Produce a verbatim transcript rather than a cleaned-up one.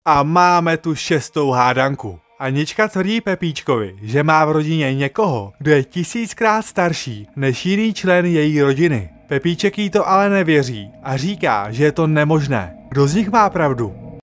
A máme tu šestou hádanku. Anička tvrdí Pepíčkovi, že má v rodině někoho, kdo je tisíckrát starší než jiný člen její rodiny. Pepíček jí to ale nevěří a říká, že je to nemožné. Kdo z nich má pravdu?